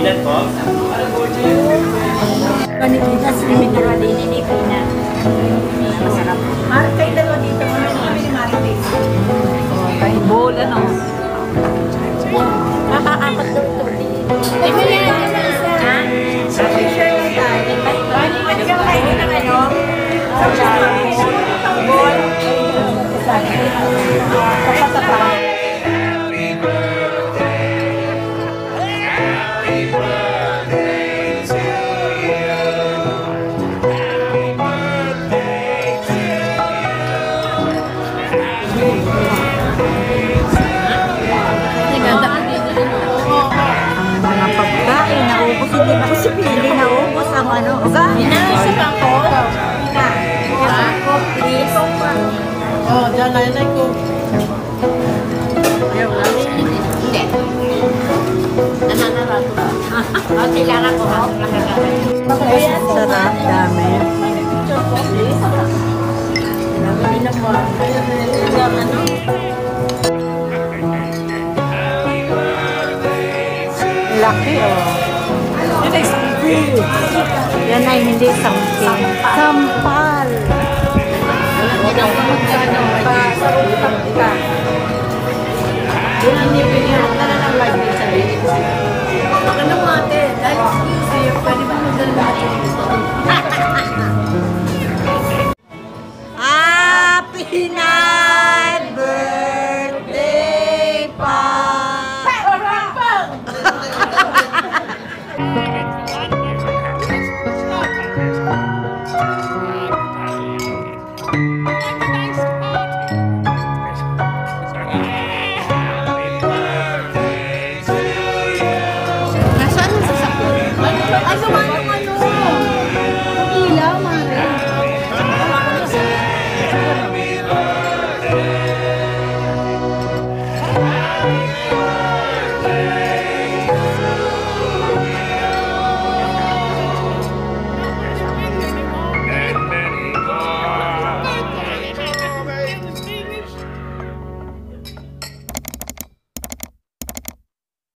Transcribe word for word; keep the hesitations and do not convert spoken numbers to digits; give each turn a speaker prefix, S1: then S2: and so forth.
S1: Ilan po?
S2: Panikitas ni Carolina ni Pina. Masarap. Mar, kayo dalawa dito. Ano kami ni Marites?
S3: Kay bowl, ano?
S2: Nakakapat daw ito. Ay, mo yan. Ha? Sabi share lang tayo. Pwede ka kayo ng ano? Bowl. Kapatapa. Hindi na si Pili na ubos ang ano. Oga? Inaasa pa ko. Ina. Inaasa ko, please.
S3: Oh, dyan na yun ko.
S2: Ayaw lang. Hindi. Nananarato. O, kailangan ko ha.
S3: Sarap, dami. Laki, oh. Yan ay hindi something.